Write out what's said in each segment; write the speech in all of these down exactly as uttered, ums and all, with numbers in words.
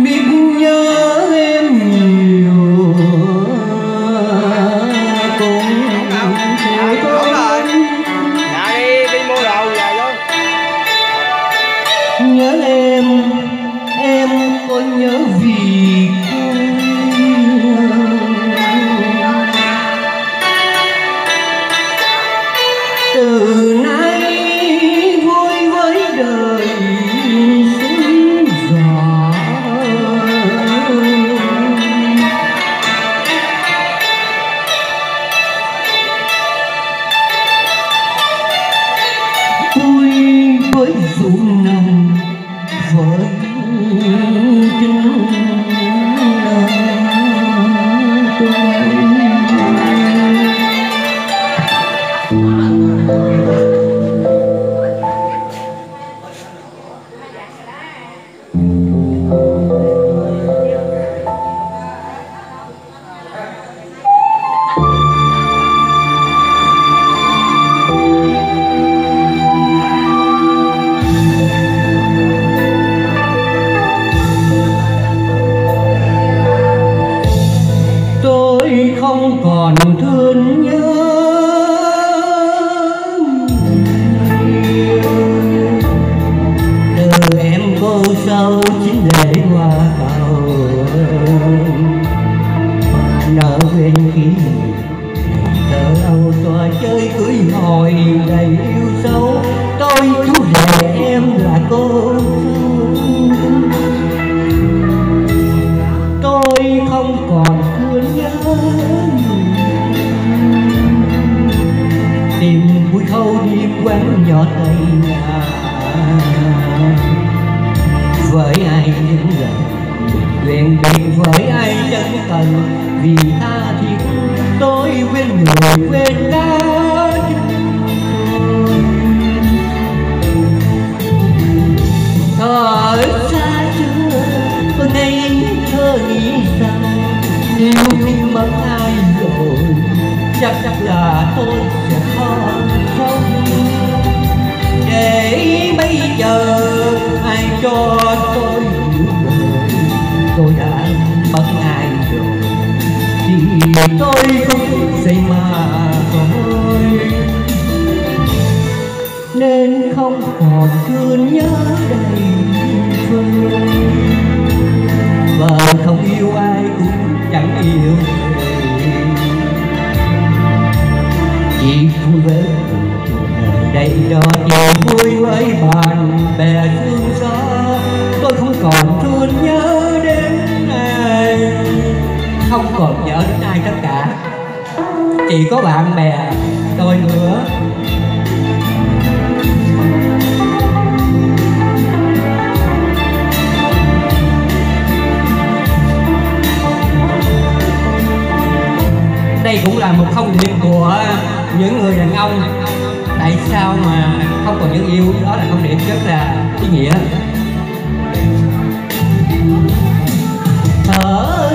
biết nhớ em nhiều cũng theo tôi. Dạ đi đi mua đồ về luôn. Nhớ em, em có nhớ vì từ nay vui với đời xứng gió. Vui với ruộng nồng với chính tôi không còn thương nhớ từ em cô sâu chính lệ hoa cầu nở bên khi thơ âu tòa chơi cưới hỏi đầy yêu dấu. Tôi chú rể em là cô tôi không còn thương nhớ tìm vui khâu đi quán nhỏ tây nhà với ai những lần nguyện định với ai chân cần vì tha thiết tôi quên người quên đã thở xa chưa tôi ngày thơ nghĩ rằng nếu khi mất ai rồi chắc chắc là tôi sẽ khó sống để bây giờ ai cho tôi hiểu đời tôi đã mất ai rồi thì tôi không dậy mà thôi nên không còn thương nhớ đầy vơi. Vợ không yêu ai cũng chẳng yêu chỉ vui với đời đây đó chỉ vui với bạn bè thương gió. Tôi không còn thương nhớ đến ai, không còn nhớ đến ai tất cả, chỉ có bạn bè tôi nữa. Đây cũng là một thông điệp của những người đàn ông. Tại sao mà không còn những yêu, đó là thông điệp rất là ý nghĩa. Thở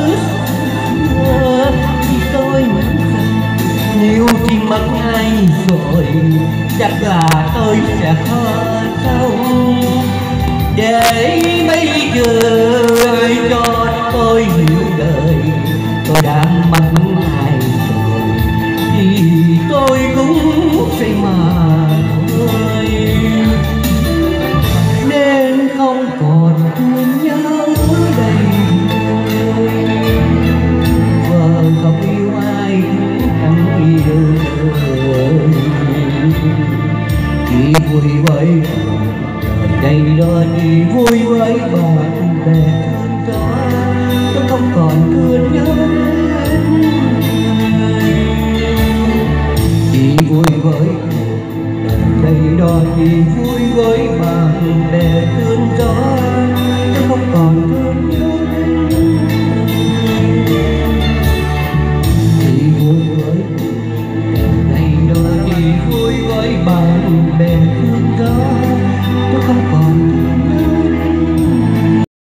thì tôi nếu thì mất ai rồi chắc là tôi sẽ khó sống để bây giờ ai cho tôi hiểu đời tôi đã mất ai rồi thì tôi cũng phải mà thôi nên không còn thương nhớ đầy vợ không yêu ai cũng chẳng yêu chỉ vui với đây đó chỉ vui với bạn bè thương gió. Tôi không còn thương nhớ chỉ vui với đây đó chỉ vui với bạn bè thương gió.